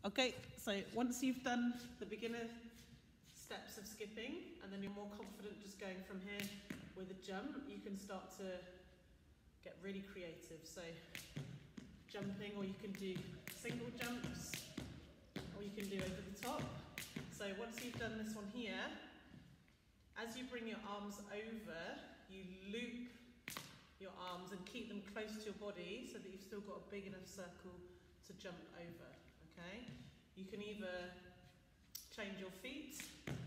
Okay, so once you've done the beginner steps of skipping and then you're more confident just going from here with a jump, you can start to get really creative. So jumping, or you can do single jumps, or you can do over the top. So once you've done this one here, as you bring your arms over, you loop your arms and keep them close to your body so that you've still got a big enough circle to jump over, okay? You can either change your feet